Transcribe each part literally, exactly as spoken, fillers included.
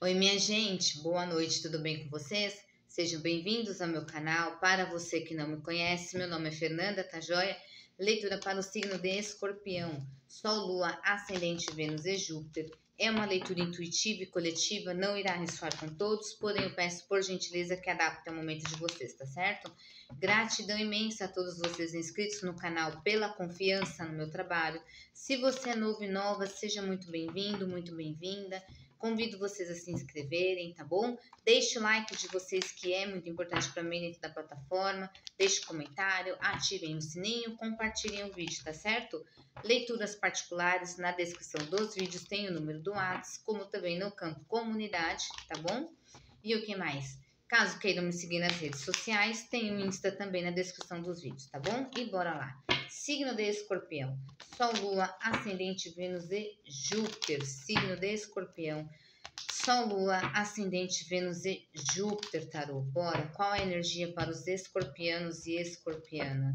Oi, minha gente, boa noite, tudo bem com vocês? Sejam bem-vindos ao meu canal. Para você que não me conhece, meu nome é Fernanda, tá joia? Leitura para o signo de Escorpião, Sol, Lua, Ascendente, Vênus e Júpiter. É uma leitura intuitiva e coletiva, não irá ressoar com todos, porém eu peço por gentileza que adapte ao momento de vocês, tá certo? Gratidão imensa a todos vocês inscritos no canal pela confiança no meu trabalho. Se você é novo e nova, seja muito bem-vindo, muito bem-vinda. Convido vocês a se inscreverem, tá bom? Deixe o like de vocês, que é muito importante para mim dentro da plataforma. Deixe um comentário, ativem o sininho, compartilhem o vídeo, tá certo? Leituras particulares, na descrição dos vídeos tem o número do WhatsApp, como também no campo comunidade, tá bom? E o que mais? Caso queiram me seguir nas redes sociais, tem o Insta também na descrição dos vídeos, tá bom? E bora lá! Signo de Escorpião, Sol, Lua, Ascendente, Vênus e Júpiter. Signo de Escorpião, Sol, Lua, Ascendente, Vênus e Júpiter, tarô. Bora, qual a energia para os escorpianos e escorpianas?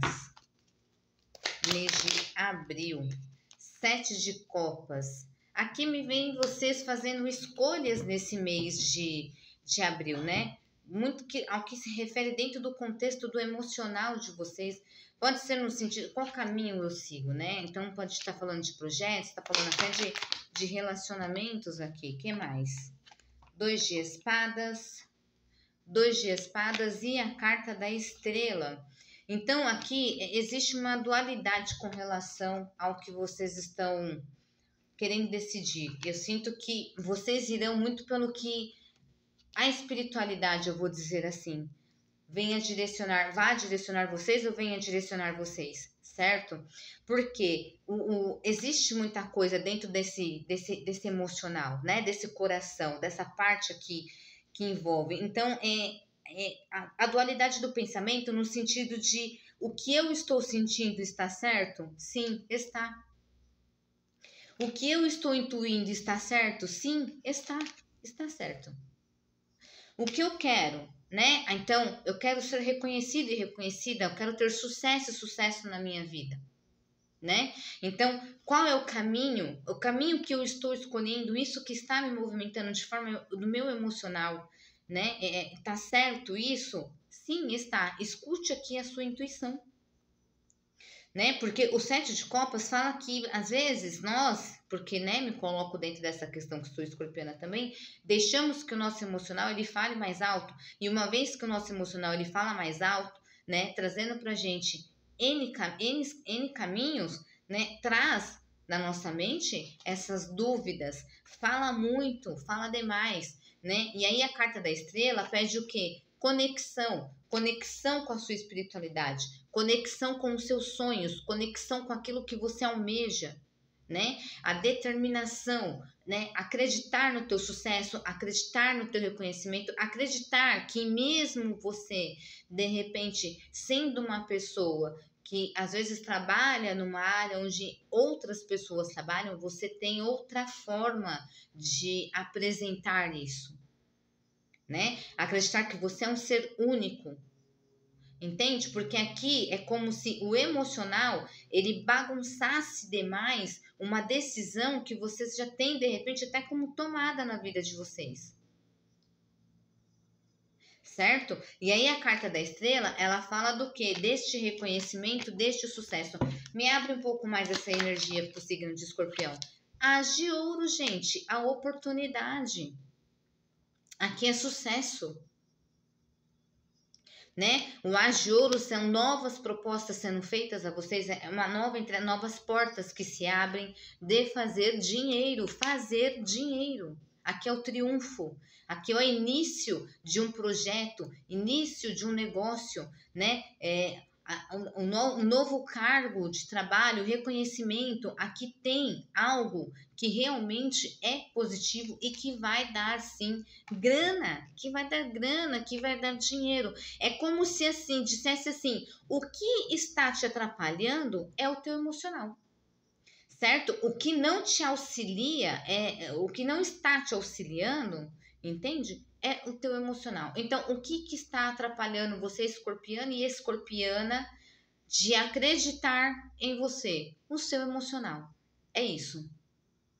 Mês de abril, Sete de Copas. Aqui me vem vocês fazendo escolhas nesse mês de, de abril, né? Muito que, ao que se refere dentro do contexto do emocional de vocês. Pode ser no sentido, qual caminho eu sigo, né? Então pode estar falando de projetos, está falando até de, de relacionamentos aqui. O que mais? Dois de espadas, dois de espadas e a carta da estrela. Então aqui existe uma dualidade com relação ao que vocês estão querendo decidir. Eu sinto que vocês irão muito pelo que a espiritualidade, eu vou dizer assim, venha direcionar, vá direcionar vocês ou venha direcionar vocês, certo? Porque o, o, existe muita coisa dentro desse, desse, desse emocional, né? Desse coração, dessa parte aqui que envolve. Então, é, é a, a dualidade do pensamento no sentido de o que eu estou sentindo está certo? Sim, está. O que eu estou intuindo está certo? Sim, está. Está certo. O que eu quero, né? Então, eu quero ser reconhecido e reconhecida, eu quero ter sucesso e sucesso na minha vida, né? Então, qual é o caminho? O caminho que eu estou escolhendo, isso que está me movimentando de forma do meu emocional, né? É, tá certo isso? Sim, está. Escute aqui a sua intuição. Né? Porque o sete de copas fala que às vezes nós, porque né, me coloco dentro dessa questão que sou escorpiana também, deixamos que o nosso emocional ele fale mais alto, e uma vez que o nosso emocional ele fala mais alto, né, trazendo pra gente N, N, N caminhos, né, traz na nossa mente essas dúvidas, fala muito, fala demais, né? E aí a carta da estrela pede o quê? Conexão, conexão com a sua espiritualidade, conexão com os seus sonhos, conexão com aquilo que você almeja, né? A determinação, né? Acreditar no teu sucesso, acreditar no teu reconhecimento, acreditar que mesmo você, de repente, sendo uma pessoa que às vezes trabalha numa área onde outras pessoas trabalham, você tem outra forma de apresentar isso, né? Acreditar que você é um ser único. Entende? Porque aqui é como se o emocional ele bagunçasse demais uma decisão que vocês já têm de repente até como tomada na vida de vocês. Certo? E aí a carta da estrela, ela fala do quê? Deste reconhecimento, deste sucesso. Me abre um pouco mais essa energia pro signo de Escorpião. As de ouro, gente, a oportunidade. Aqui é sucesso. Né? O As de Ouro são novas propostas sendo feitas a vocês, é uma nova entre novas portas que se abrem de fazer dinheiro, fazer dinheiro. Aqui é o triunfo, aqui é o início de um projeto, início de um negócio, né? É, um, um novo cargo de trabalho, reconhecimento. Aqui tem algo que realmente é positivo e que vai dar sim grana, que vai dar grana, que vai dar dinheiro. É como se assim, dissesse assim, o que está te atrapalhando é o teu emocional, certo? O que não te auxilia, é o que não está te auxiliando, entende? É o teu emocional. Então, o que, que está atrapalhando você, escorpiana e escorpiana, de acreditar em você? O seu emocional. É isso.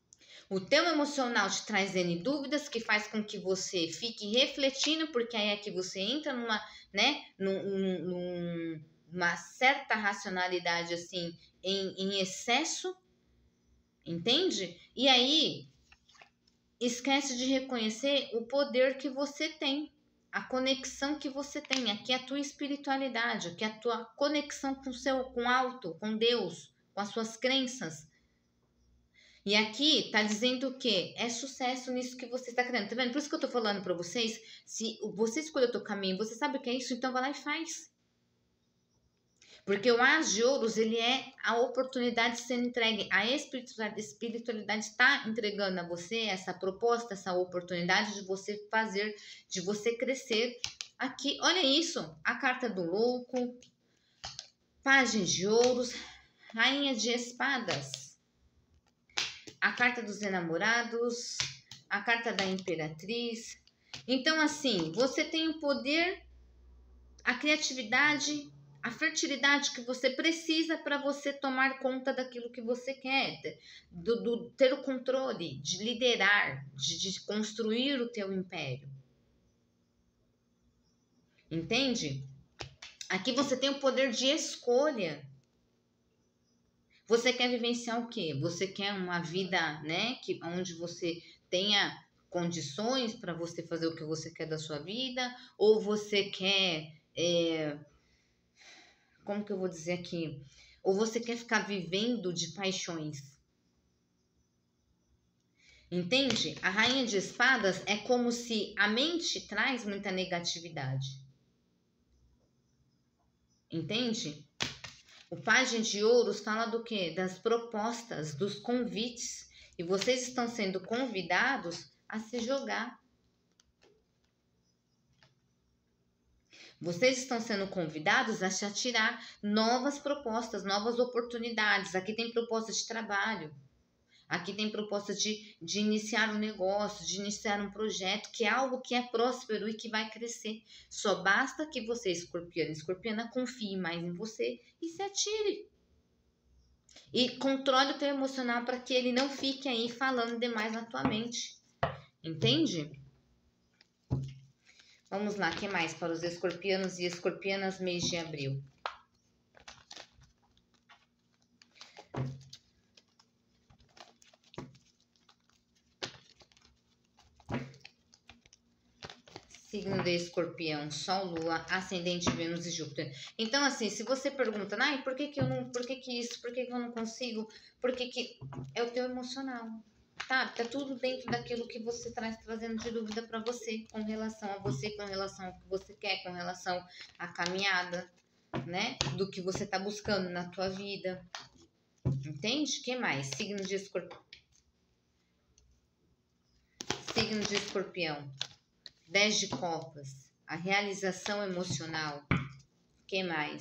O teu emocional te traz N dúvidas que faz com que você fique refletindo, porque aí é que você entra numa, né, num, num, numa certa racionalidade assim em, em excesso, entende? E aí esquece de reconhecer o poder que você tem, a conexão que você tem, aqui é a tua espiritualidade, aqui é a tua conexão com o seu, com o alto, com Deus, com as suas crenças. E aqui tá dizendo o quê? É sucesso nisso que você está criando. Tá vendo? Por isso que eu tô falando para vocês, se você escolher o teu caminho, você sabe o que é isso, então vai lá e faz. Porque o As de Ouros, ele é a oportunidade de ser entregue. A espiritualidade está entregando a você essa proposta, essa oportunidade de você fazer, de você crescer. Aqui, olha isso, a carta do louco, Pajem de Ouros, Rainha de Espadas, a carta dos enamorados, a carta da imperatriz. Então, assim, você tem o poder, a criatividade, a fertilidade que você precisa para você tomar conta daquilo que você quer, do, do ter o controle, de liderar, de, de construir o teu império. Entende? Aqui você tem o poder de escolha. Você quer vivenciar o quê? Você quer uma vida, né, que, onde você tenha condições para você fazer o que você quer da sua vida? Ou você quer, é, como que eu vou dizer aqui? Ou você quer ficar vivendo de paixões? Entende? A Rainha de Espadas é como se a mente traz muita negatividade. Entende? O Pajem de Ouros fala do quê? Das propostas, dos convites. E vocês estão sendo convidados a se jogar. Vocês estão sendo convidados a se atirar novas propostas, novas oportunidades. Aqui tem proposta de trabalho. Aqui tem proposta de, de iniciar um negócio, de iniciar um projeto, que é algo que é próspero e que vai crescer. Só basta que você, escorpiano e escorpiana, confie mais em você e se atire. E controle o teu emocional para que ele não fique aí falando demais na tua mente. Entende? Vamos lá, o que mais para os escorpianos e escorpianas mês de abril? Signo de Escorpião, Sol, Lua, Ascendente, Vênus e Júpiter. Então, assim, se você pergunta, ai, por que que eu não, por que que isso, por que que eu não consigo, por que que é o teu emocional, tá? Tá tudo dentro daquilo que você traz trazendo de dúvida para você, com relação a você, com relação ao que você quer, com relação à caminhada, né? Do que você tá buscando na tua vida. Entende? O que mais? Signo de Escorpião. Signo de Escorpião. Dez de copas, a realização emocional. Que mais?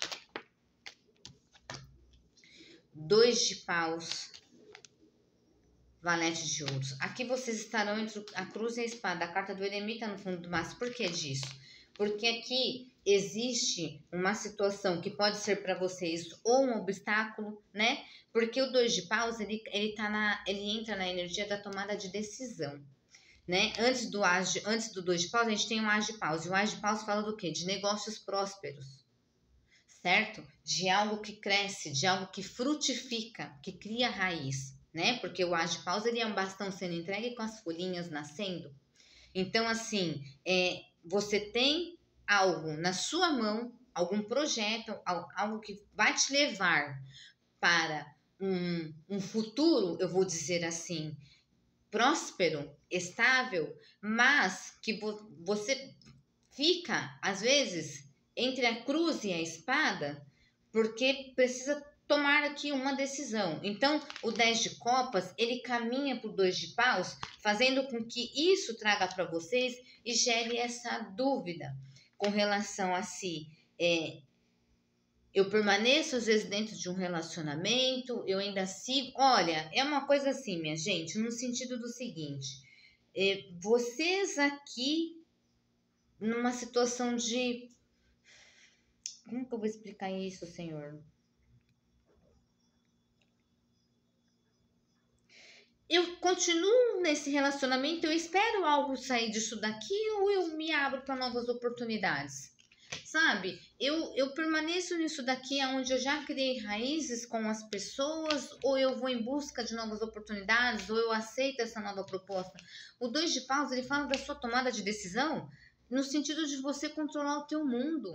Dois de paus, valete de ouros. Aqui vocês estarão entre a cruz e a espada. A carta do eremita no fundo do maço. Por que disso? Porque aqui existe uma situação que pode ser para vocês ou um obstáculo, né? Porque o dois de paus, ele, ele, tá na, ele entra na energia da tomada de decisão. Né? Antes do as de, antes do dois de paus, a gente tem um as de paus. E o as de paus fala do quê? De negócios prósperos, certo? De algo que cresce, de algo que frutifica, que cria raiz, né? Porque o as de paus, ele é um bastão sendo entregue com as folhinhas nascendo. Então, assim, é, você tem algo na sua mão, algum projeto, algo que vai te levar para um, um futuro, eu vou dizer assim, próspero, estável, mas que vo você fica, às vezes, entre a cruz e a espada, porque precisa tomar aqui uma decisão. Então, o dez de copas, ele caminha por dois de paus, fazendo com que isso traga para vocês e gere essa dúvida com relação a si. É, eu permaneço às vezes dentro de um relacionamento, eu ainda sigo. Olha, é uma coisa assim, minha gente, no sentido do seguinte: é, vocês aqui numa situação de. Como que eu vou explicar isso, Senhor? eu continuo nesse relacionamento, eu espero algo sair disso daqui ou eu me abro para novas oportunidades? Sabe, eu, eu permaneço nisso daqui onde eu já criei raízes com as pessoas, ou eu vou em busca de novas oportunidades, ou eu aceito essa nova proposta. O dois de paus, ele fala da sua tomada de decisão no sentido de você controlar o teu mundo.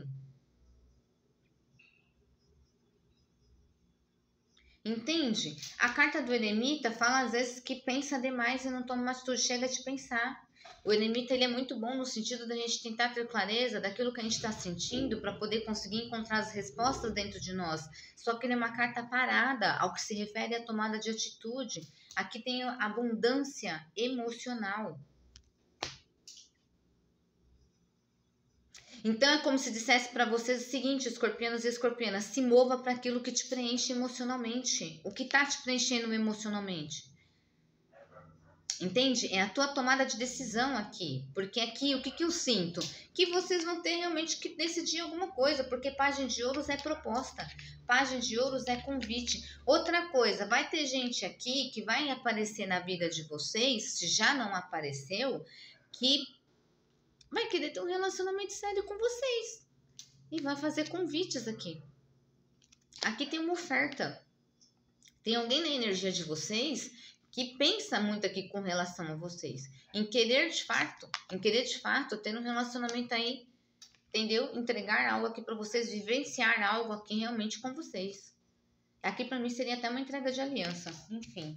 Entende? A carta do eremita fala às vezes que pensa demais e não toma uma atitude, chega de pensar. O eremita, ele é muito bom no sentido da gente tentar ter clareza daquilo que a gente está sentindo para poder conseguir encontrar as respostas dentro de nós. Só que ele é uma carta parada ao que se refere à tomada de atitude. Aqui tem abundância emocional. Então é como se dissesse para vocês o seguinte, escorpianos e escorpianas, se mova para aquilo que te preenche emocionalmente. O que está te preenchendo emocionalmente? Entende? É a tua tomada de decisão aqui. Porque aqui, o que, que eu sinto? Que vocês vão ter realmente que decidir alguma coisa. Porque página de ouros é proposta. Página de ouros é convite. Outra coisa, vai ter gente aqui que vai aparecer na vida de vocês, se já não apareceu, que vai querer ter um relacionamento sério com vocês. E vai fazer convites aqui. Aqui tem uma oferta. Tem alguém na energia de vocês que pensa muito aqui com relação a vocês. Em querer de fato, em querer de fato ter um relacionamento aí, entendeu? Entregar algo aqui para vocês, vivenciar algo aqui realmente com vocês. Aqui para mim seria até uma entrega de aliança, enfim.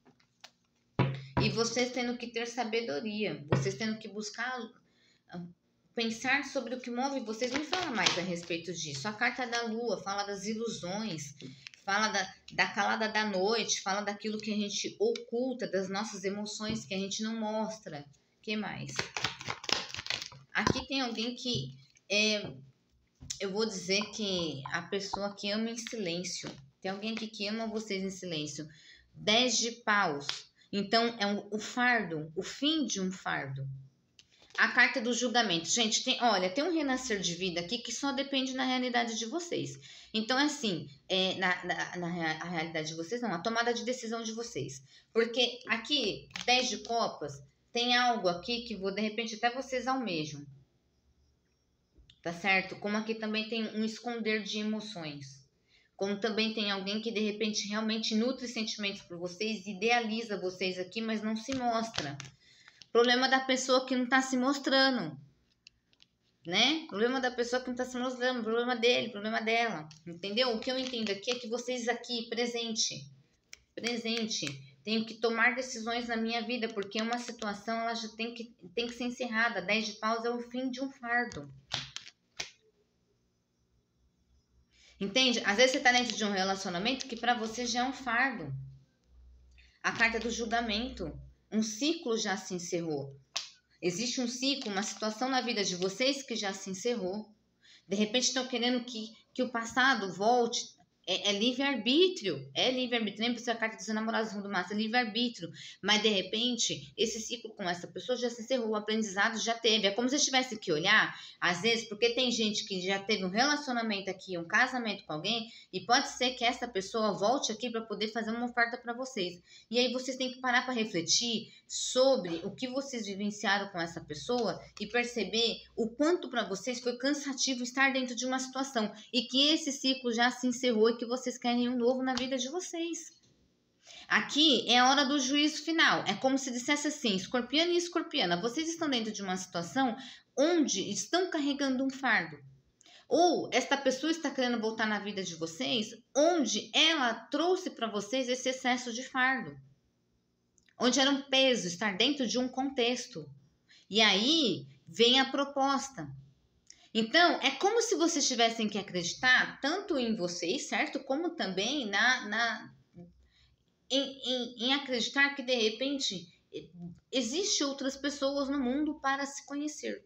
E vocês tendo que ter sabedoria, vocês tendo que buscar, pensar sobre o que move vocês. Me fala mais a respeito disso. A carta da lua fala das ilusões, fala da, da calada da noite, fala daquilo que a gente oculta, das nossas emoções que a gente não mostra. O que mais? Aqui tem alguém que, é, eu vou dizer que a pessoa que ama em silêncio. Tem alguém aqui que ama vocês em silêncio. Dez de paus. Então, é um, o fardo, o fim de um fardo. A carta do julgamento. Gente, tem, olha, tem um renascer de vida aqui que só depende na realidade de vocês. Então, assim, é, na, na, na a realidade de vocês, não, a tomada de decisão de vocês. Porque aqui, dez de copas, tem algo aqui que, de repente, até vocês almejam. Tá certo? Como aqui também tem um esconder de emoções. Como também tem alguém que, de repente, realmente nutre sentimentos por vocês, idealiza vocês aqui, mas não se mostra. Problema da pessoa que não está se mostrando, né? Problema da pessoa que não está se mostrando, problema dele, problema dela, entendeu? O que eu entendo aqui é que vocês aqui, presente, presente, tenho que tomar decisões na minha vida, porque uma situação, ela já tem que, tem que ser encerrada. Dez de paus é o fim de um fardo. Entende? Às vezes você está dentro de um relacionamento que para você já é um fardo. A carta do julgamento. Um ciclo já se encerrou. Existe um ciclo, uma situação na vida de vocês que já se encerrou. De repente estão querendo que, que o passado volte. É, é livre-arbítrio. É livre-arbítrio. Lembra a carta dos namorados do massa? É livre-arbítrio. Mas de repente, esse ciclo com essa pessoa já se encerrou. O aprendizado já teve. É como se eu tivesse que olhar, às vezes, porque tem gente que já teve um relacionamento aqui, um casamento com alguém, e pode ser que essa pessoa volte aqui para poder fazer uma oferta para vocês. E aí vocês têm que parar para refletir sobre o que vocês vivenciaram com essa pessoa e perceber o quanto para vocês foi cansativo estar dentro de uma situação e que esse ciclo já se encerrou e que vocês querem um novo na vida de vocês. Aqui é a hora do juízo final. É como se dissesse assim, escorpiano e escorpiana, vocês estão dentro de uma situação onde estão carregando um fardo. Ou esta pessoa está querendo voltar na vida de vocês, onde ela trouxe para vocês esse excesso de fardo. Onde era um peso estar dentro de um contexto. E aí vem a proposta. Então, é como se vocês tivessem que acreditar tanto em vocês, certo? Como também na, na, em, em, em acreditar que, de repente, existem outras pessoas no mundo para se conhecer.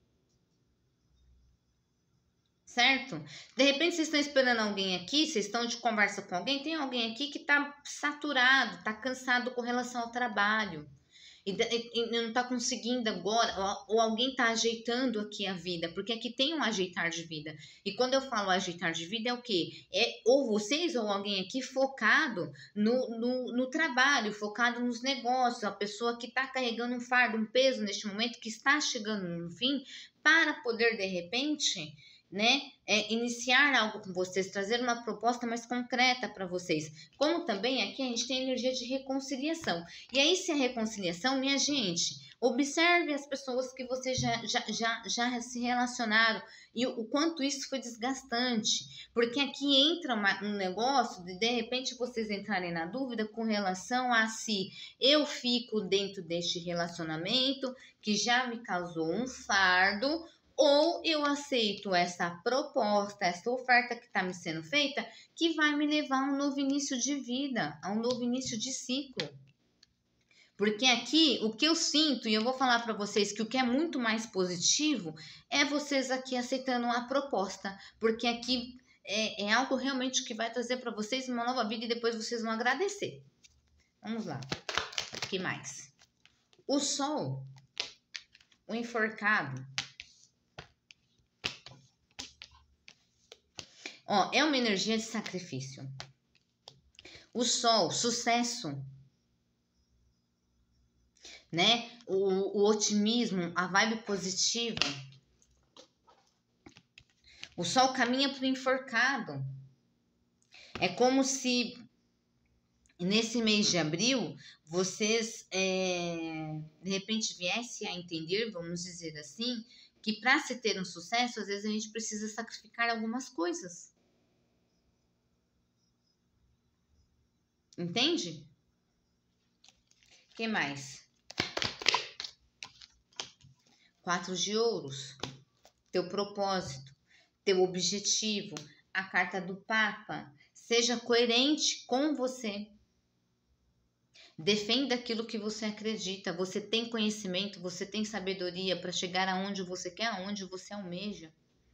Certo? De repente, vocês estão esperando alguém aqui, vocês estão de conversa com alguém, tem alguém aqui que está saturado, está cansado com relação ao trabalho. e, e, e não tá conseguindo agora, ou, ou alguém tá ajeitando aqui a vida, porque aqui tem um ajeitar de vida. E quando eu falo ajeitar de vida, é o quê? É ou vocês ou alguém aqui focado no, no, no trabalho, focado nos negócios, a pessoa que tá carregando um fardo, um peso neste momento, que está chegando no fim, para poder, de repente, né, é, iniciar algo com vocês, trazer uma proposta mais concreta para vocês. Como também aqui a gente tem energia de reconciliação. E aí, se a reconciliação, minha gente, observe as pessoas que vocês já, já, já, já se relacionaram e o, o quanto isso foi desgastante. Porque aqui entra uma, um negócio de, de repente, vocês entrarem na dúvida com relação a se eu fico dentro deste relacionamento que já me causou um fardo, ou eu aceito essa proposta, essa oferta que está me sendo feita, que vai me levar a um novo início de vida, a um novo início de ciclo. Porque aqui, o que eu sinto, e eu vou falar para vocês que o que é muito mais positivo, é vocês aqui aceitando a proposta. Porque aqui é, é algo realmente que vai trazer para vocês uma nova vida e depois vocês vão agradecer. Vamos lá. O que mais? O sol, o enforcado. Ó, é uma energia de sacrifício. O sol, sucesso, né? O, o otimismo, a vibe positiva. O sol caminha para o enforcado. É como se nesse mês de abril vocês é, de repente viessem a entender, vamos dizer assim, que para se ter um sucesso, às vezes a gente precisa sacrificar algumas coisas. Entende? O que mais? Quatro de ouros. Teu propósito, teu objetivo, a carta do Papa. Seja coerente com você. Defenda aquilo que você acredita. Você tem conhecimento, você tem sabedoria para chegar aonde você quer, aonde você almeja.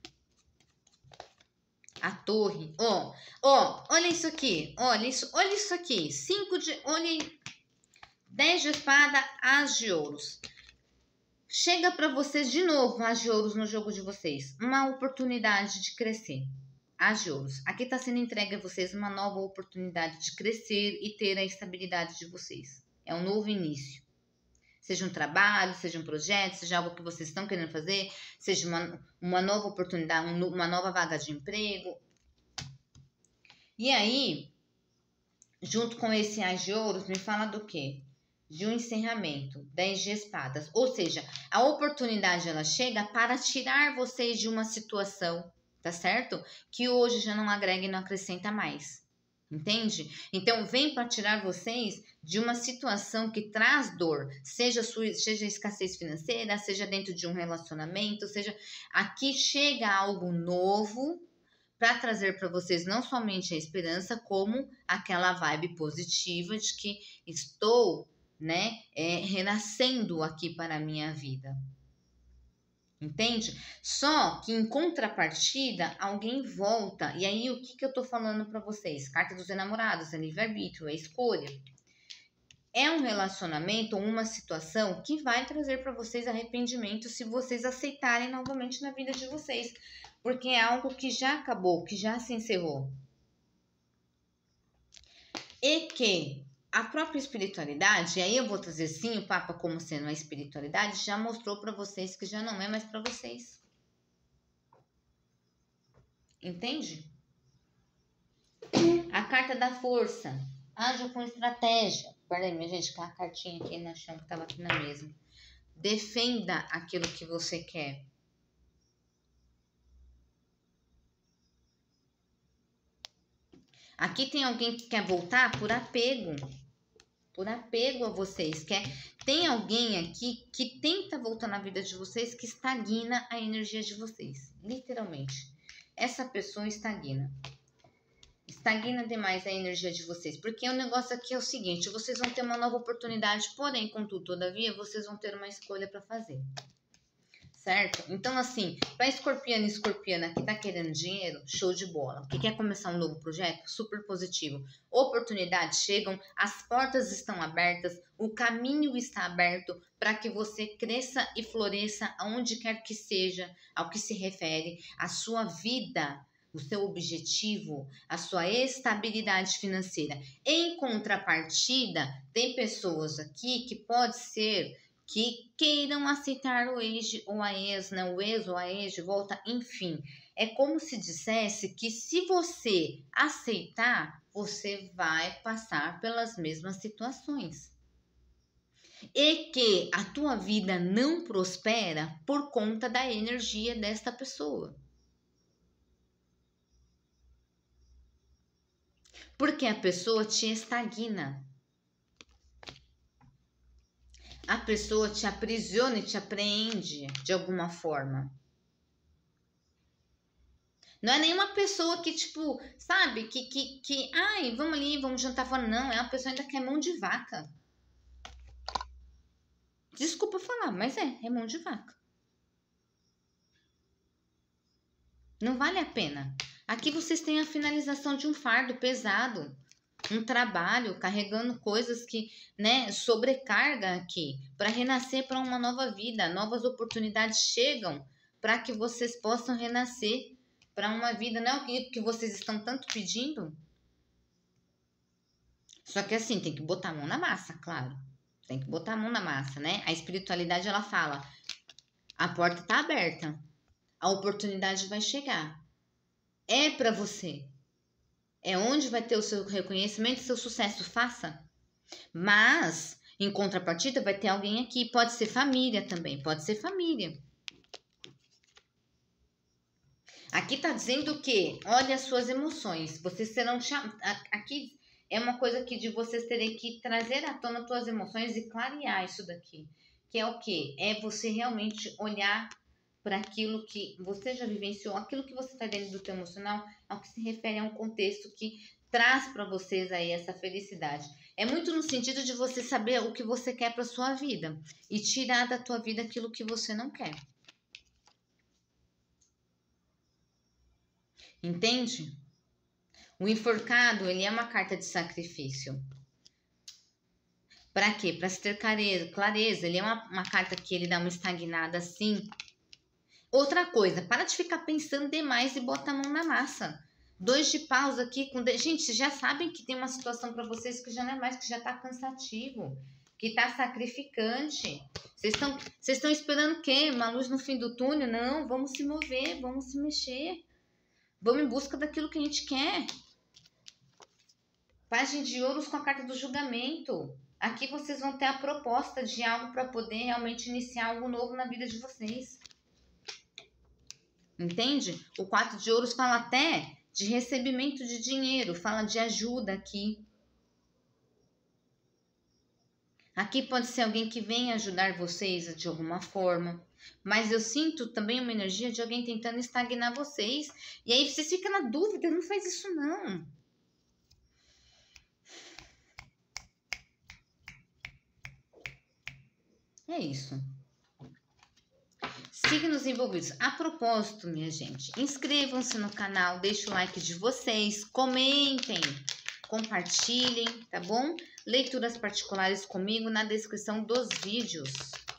A torre. Ó, ó, olha isso aqui. Olha isso, olha isso aqui. Cinco de, olha aí. Dez de espada, as de ouros. Chega para vocês de novo as de ouros no jogo de vocês. Uma oportunidade de crescer. As de ouros. Aqui está sendo entregue a vocês uma nova oportunidade de crescer e ter a estabilidade de vocês. É um novo início. Seja um trabalho, seja um projeto, seja algo que vocês estão querendo fazer, seja uma, uma nova oportunidade, uma nova vaga de emprego. E aí, junto com esse as de ouros, me fala do quê? De um encerramento, dez de espadas. Ou seja, a oportunidade ela chega para tirar vocês de uma situação, tá certo? Que hoje já não agrega e não acrescenta mais. Entende? Então, vem para tirar vocês de uma situação que traz dor, seja, sua, seja escassez financeira, seja dentro de um relacionamento, seja... Aqui chega algo novo para trazer para vocês não somente a esperança, como aquela vibe positiva de que estou, né, é, renascendo aqui para a minha vida. Entende? Só que em contrapartida, alguém volta. E aí, o que, que eu tô falando para vocês? Carta dos enamorados, é livre-arbítrio, é escolha. É um relacionamento ou uma situação que vai trazer para vocês arrependimento se vocês aceitarem novamente na vida de vocês. Porque é algo que já acabou, que já se encerrou. E que a própria espiritualidade, e aí eu vou trazer sim o Papa como sendo a espiritualidade, já mostrou para vocês que já não é mais para vocês. Entende? A carta da força. Haja com estratégia. Peraí, minha gente, com a cartinha aqui no chão que estava aqui na mesa. Defenda aquilo que você quer. Aqui tem alguém que quer voltar por apego. Por apego a vocês. Quer, tem alguém aqui que tenta voltar na vida de vocês, que estagna a energia de vocês. Literalmente. Essa pessoa estagna. Estagna demais a energia de vocês. Porque o negócio aqui é o seguinte. Vocês vão ter uma nova oportunidade. Porém, contudo, todavia, vocês vão ter uma escolha para fazer. certo? Então, assim, para escorpiano e escorpiana que tá querendo dinheiro, show de bola. Que quer começar um novo projeto? Super positivo. Oportunidades chegam, as portas estão abertas, o caminho está aberto para que você cresça e floresça aonde quer que seja, ao que se refere a sua vida, o seu objetivo, a sua estabilidade financeira. Em contrapartida, tem pessoas aqui que pode ser que queiram aceitar o ex ou a ex, né? O ex ou a ex de volta, enfim. É como se dissesse que se você aceitar, você vai passar pelas mesmas situações. E que a tua vida não prospera por conta da energia desta pessoa. Porque a pessoa te estagna. A pessoa te aprisiona e te apreende de alguma forma. Não é nenhuma pessoa que, tipo, sabe, que, que, que, ai, vamos ali, vamos jantar fora. Não, é uma pessoa ainda que é mão de vaca. Desculpa falar, mas é, é mão de vaca. Não vale a pena. Aqui vocês têm a finalização de um fardo pesado. Um trabalho carregando coisas que, né, sobrecarga aqui para renascer para uma nova vida. Novas oportunidades chegam para que vocês possam renascer para uma vida, não é o que, que vocês estão tanto pedindo? Só que assim, tem que botar a mão na massa, claro. Tem que botar a mão na massa, né? A espiritualidade, ela fala, a porta tá aberta, a oportunidade vai chegar. É para você. É onde vai ter o seu reconhecimento, seu sucesso, faça. Mas, em contrapartida, vai ter alguém aqui. Pode ser família também, pode ser família. Aqui tá dizendo que, olha as suas emoções. Vocês serão chamados. Aqui é uma coisa que de vocês terem que trazer à tona as suas emoções e clarear isso daqui. Que é o quê? É você realmente olhar para aquilo que você já vivenciou, aquilo que você está dentro do teu emocional, ao que se refere a um contexto que traz para vocês aí essa felicidade. É muito no sentido de você saber o que você quer para sua vida e tirar da tua vida aquilo que você não quer. Entende? O enforcado, ele é uma carta de sacrifício. Para quê? Para se ter clareza, clareza. Ele é uma, uma carta que ele dá uma estagnada assim. Outra coisa, para de ficar pensando demais e bota a mão na massa. Dois de paus aqui com... De... Gente, vocês já sabem que tem uma situação para vocês que já não é mais, que já tá cansativo, que tá sacrificante. Vocês estão vocês estão esperando o quê? Uma luz no fim do túnel? Não, vamos se mover, vamos se mexer. Vamos em busca daquilo que a gente quer. Página de ouros com a carta do julgamento. Aqui vocês vão ter a proposta de algo para poder realmente iniciar algo novo na vida de vocês. Entende? O quatro de ouros fala até de recebimento de dinheiro, fala de ajuda aqui. Aqui pode ser alguém que venha ajudar vocês de alguma forma. Mas eu sinto também uma energia de alguém tentando estagnar vocês. E aí vocês ficam na dúvida, não faz isso não. É isso. Signos envolvidos. A propósito, minha gente, inscrevam-se no canal, deixem o like de vocês, comentem, compartilhem, tá bom? Leituras particulares comigo na descrição dos vídeos.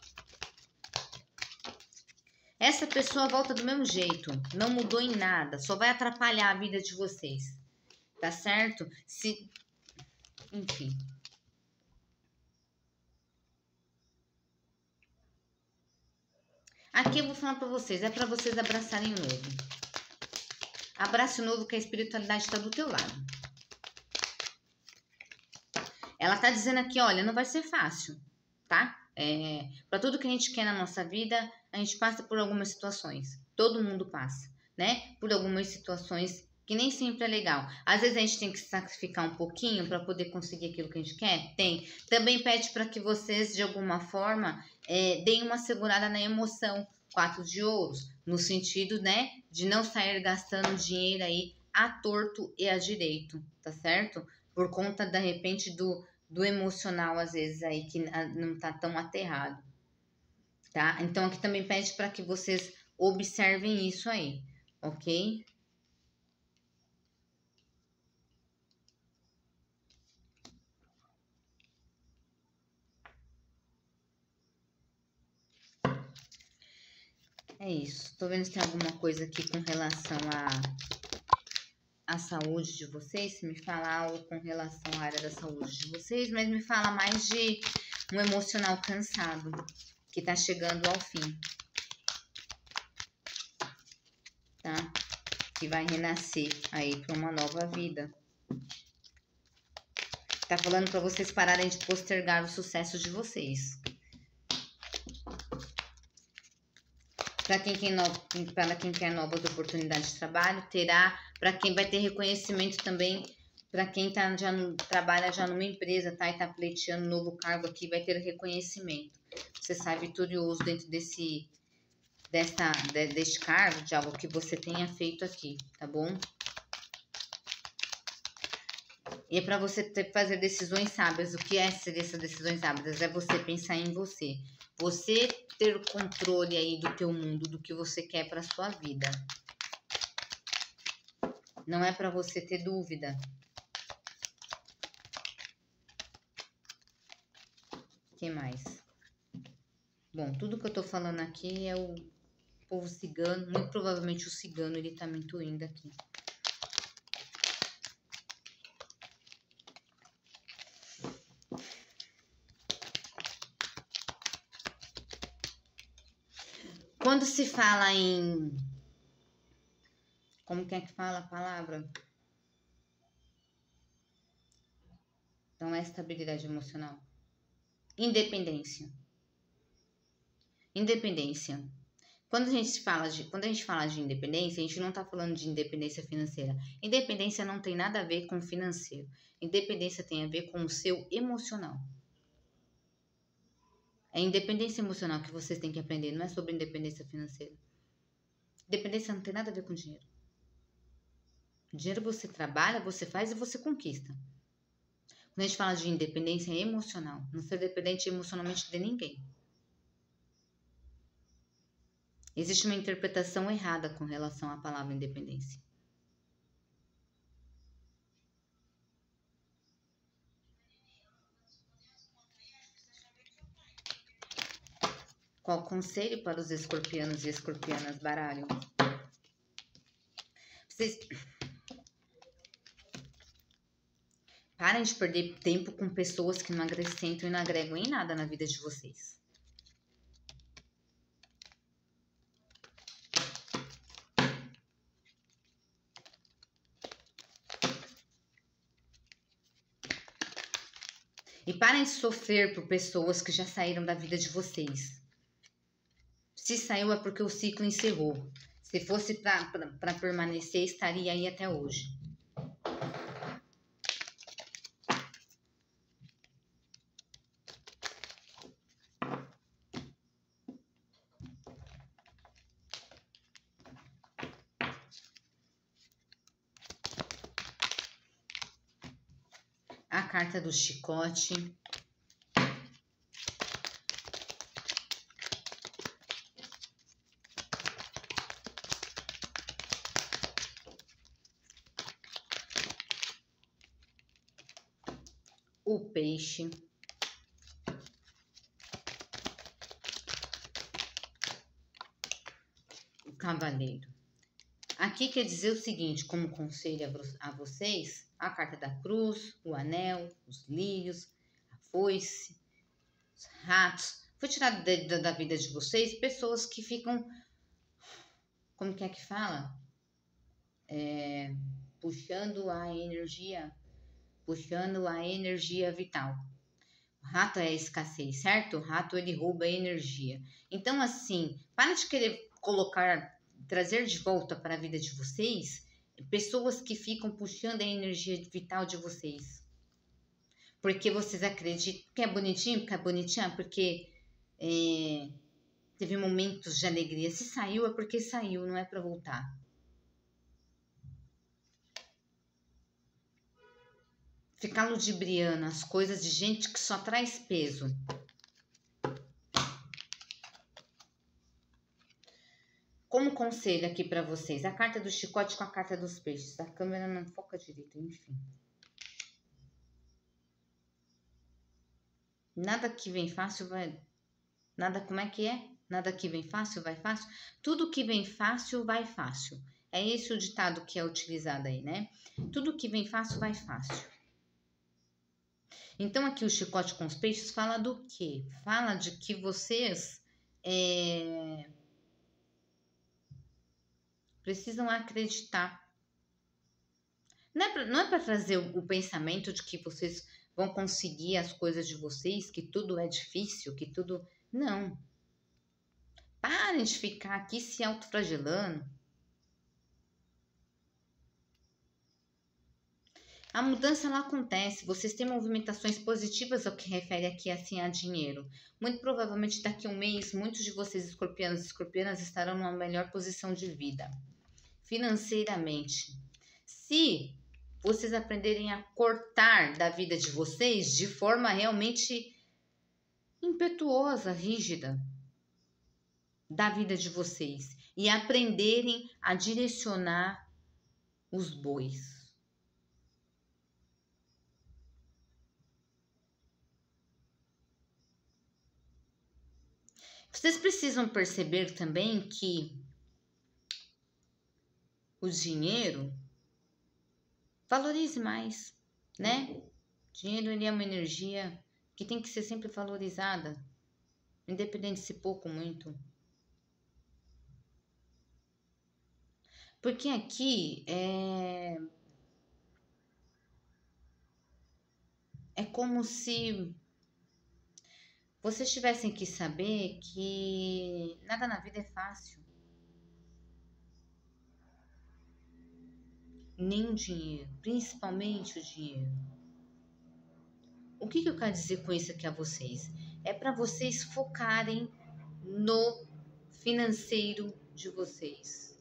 Essa pessoa volta do mesmo jeito, não mudou em nada, só vai atrapalhar a vida de vocês, tá certo? Se... Enfim... Aqui eu vou falar para vocês, é para vocês abraçarem o novo. Abrace o novo que a espiritualidade está do teu lado. Ela tá dizendo aqui, olha, não vai ser fácil, tá? É, para tudo que a gente quer na nossa vida, a gente passa por algumas situações. Todo mundo passa, né? Por algumas situações que nem sempre é legal. Às vezes a gente tem que sacrificar um pouquinho para poder conseguir aquilo que a gente quer. Tem. Também pede para que vocês, de alguma forma, é, deem uma segurada na emoção. Quatro de ouros. No sentido, né, de não sair gastando dinheiro aí à torto e à direito, tá certo? Por conta, de repente, do, do emocional, às vezes, aí, que não tá tão aterrado. tá? Então aqui também pede para que vocês observem isso aí, ok? É isso. Tô vendo se tem alguma coisa aqui com relação à, à saúde de vocês. Se me fala algo com relação à área da saúde de vocês, mas me fala mais de um emocional cansado, que tá chegando ao fim. Tá? Que vai renascer aí para uma nova vida. Tá falando para vocês pararem de postergar o sucesso de vocês. Para quem, quem, no... para quem quer novas oportunidades de trabalho, terá. Para quem vai ter reconhecimento também, para quem tá, já no... trabalha já numa empresa, tá? E tá pleiteando um novo cargo aqui, vai ter reconhecimento. Você sai vitorioso dentro desse, dessa, de, deste cargo, de algo que você tenha feito aqui, tá bom? E é para você ter, fazer decisões sábias. O que é ser essas decisões sábias? É você pensar em você. Você ter o controle aí do teu mundo, do que você quer para sua vida. Não é para você ter dúvida. O que mais? Bom, tudo que eu tô falando aqui é o povo cigano. Muito provavelmente o cigano, ele tá me intuindo aqui. Quando se fala em... Como que é que fala a palavra? Então, é estabilidade emocional. Independência. Independência. Quando a gente fala de, quando a gente fala de independência, a gente não está falando de independência financeira. Independência não tem nada a ver com financeiro. Independência tem a ver com o seu emocional. É independência emocional que vocês têm que aprender, não é sobre independência financeira. Independência não tem nada a ver com dinheiro. Dinheiro você trabalha, você faz e você conquista. Quando a gente fala de independência emocional, não ser dependente emocionalmente de ninguém. Existe uma interpretação errada com relação à palavra independência. Qual conselho para os escorpianos e escorpianas, baralho? Vocês parem de perder tempo com pessoas que não acrescentam e não agregam em nada na vida de vocês. E parem de sofrer por pessoas que já saíram da vida de vocês. Se saiu é porque o ciclo encerrou. Se fosse para permanecer, estaria aí até hoje. A carta do chicote. O peixe. O cavaleiro. Aqui quer dizer o seguinte, como conselho a vocês, a carta da cruz, o anel, os lírios, a foice, os ratos. Foi tirado de, de, da vida de vocês pessoas que ficam, como que é que fala? É, puxando a energia, puxando a energia vital. O rato é a escassez, certo? O rato, ele rouba a energia. Então, assim, para de querer colocar, trazer de volta para a vida de vocês pessoas que ficam puxando a energia vital de vocês. Porque vocês acreditam que é bonitinho, porque é bonitinha, porque é, teve momentos de alegria. Se saiu é porque saiu, não é para voltar. Ficar ludibriando as coisas de gente que só traz peso. como conselho aqui para vocês, a carta do chicote com a carta dos peixes. A câmera não foca direito, enfim. Nada que vem fácil vai... Nada, como é que é? Nada que vem fácil vai fácil. Tudo que vem fácil vai fácil. É esse o ditado que é utilizado aí, né? Tudo que vem fácil vai fácil. Então aqui o chicote com os peixes fala do quê? Fala de que vocês é, precisam acreditar. Não é pra, não é para trazer o, o pensamento de que vocês vão conseguir as coisas de vocês, que tudo é difícil, que tudo... Não. Parem de ficar aqui se autoflagelando. A mudança ela acontece, vocês têm movimentações positivas ao que refere aqui assim a dinheiro. Muito provavelmente daqui a um mês, muitos de vocês escorpianos e escorpianas estarão numa melhor posição de vida, financeiramente. Se vocês aprenderem a cortar da vida de vocês de forma realmente impetuosa, rígida, da vida de vocês, e aprenderem a direcionar os bois. Vocês precisam perceber também que o dinheiro valorize mais, né? Dinheiro ele é uma energia que tem que ser sempre valorizada, independente se pouco ou muito. Porque aqui é é como se vocês tivessem que saber que nada na vida é fácil. Nem o dinheiro, principalmente o dinheiro. O que, que eu quero dizer com isso aqui a vocês? É para vocês focarem no financeiro de vocês.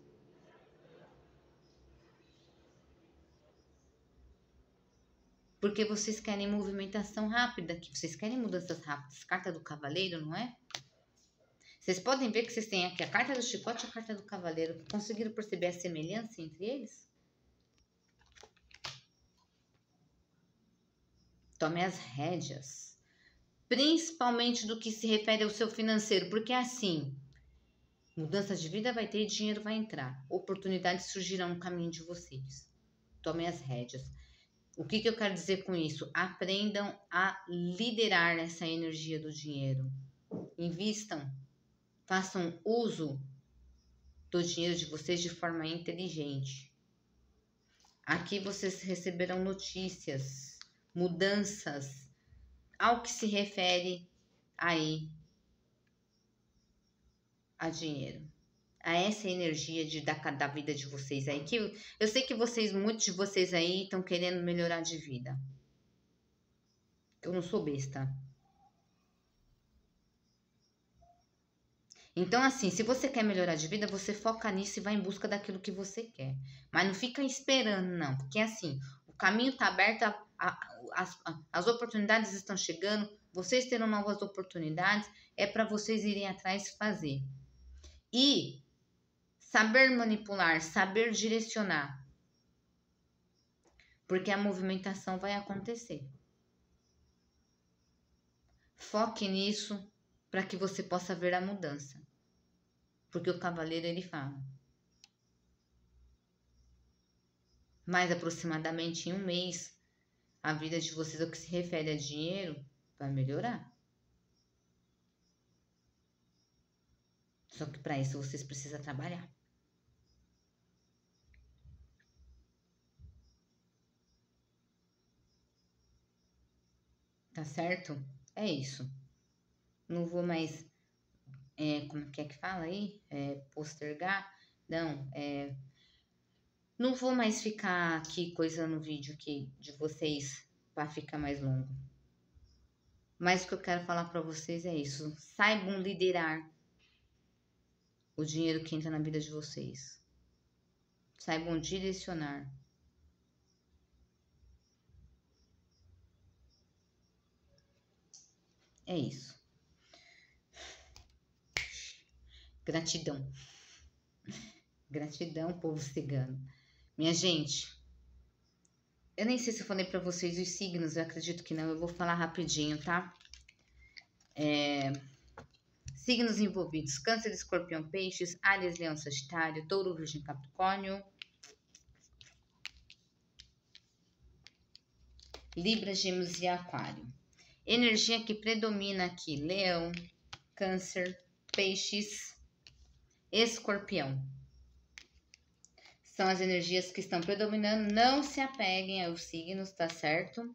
Porque vocês querem movimentação rápida, que vocês querem mudanças rápidas. Carta do cavaleiro, não é? Vocês podem ver que vocês têm aqui a carta do chicote e a carta do cavaleiro. Conseguiram perceber a semelhança entre eles? Tome as rédeas. Principalmente do que se refere ao seu financeiro. Porque assim, mudança de vida vai ter e dinheiro vai entrar. Oportunidades surgirão no caminho de vocês. Tome as rédeas. O que, que eu quero dizer com isso? Aprendam a liderar essa energia do dinheiro. Invistam. Façam uso do dinheiro de vocês de forma inteligente. Aqui vocês receberão notícias, mudanças ao que se refere aí a dinheiro. A essa energia de, da, da vida de vocês aí. Que eu, eu sei que vocês, muitos de vocês aí estão querendo melhorar de vida. Eu não sou besta. Então, assim, se você quer melhorar de vida, você foca nisso e vai em busca daquilo que você quer. Mas não fica esperando, não. Porque, assim, o caminho está aberto, a, a, as, a, as oportunidades estão chegando, vocês terão novas oportunidades, é para vocês irem atrás e fazer. E saber manipular, saber direcionar. Porque a movimentação vai acontecer. Foque nisso para que você possa ver a mudança. Porque o cavaleiro ele fala. Mais aproximadamente em um mês, a vida de vocês, ao que se refere a dinheiro, vai melhorar. Só que para isso vocês precisam trabalhar. Tá certo? É isso. Não vou mais, é, como que é que fala aí? É, postergar? Não, é... Não vou mais ficar aqui coisando o vídeo aqui de vocês para ficar mais longo. Mas o que eu quero falar para vocês é isso. Saibam liderar o dinheiro que entra na vida de vocês. Saibam direcionar. É isso. Gratidão. Gratidão, povo cigano. Minha gente, eu nem sei se eu falei para vocês os signos, eu acredito que não, eu vou falar rapidinho, tá? É... Signos envolvidos: Câncer, Escorpião, Peixes, Áries, Leão, Sagitário, Touro, Virgem, Capricórnio, Libra, Gêmeos e Aquário. Energia que predomina aqui: Leão, Câncer, Peixes, Escorpião. São as energias que estão predominando. Não se apeguem aos signos, tá certo?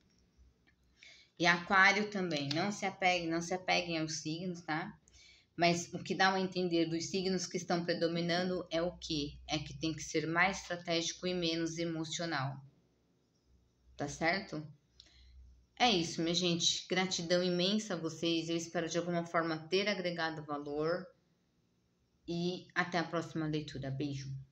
E Aquário também. Não se apeguem, não se apeguem aos signos, tá? Mas o que dá a entender dos signos que estão predominando é o quê? É que tem que ser mais estratégico e menos emocional. Tá certo? É isso, minha gente. Gratidão imensa a vocês. Eu espero de alguma forma ter agregado valor. E até a próxima leitura. Beijo.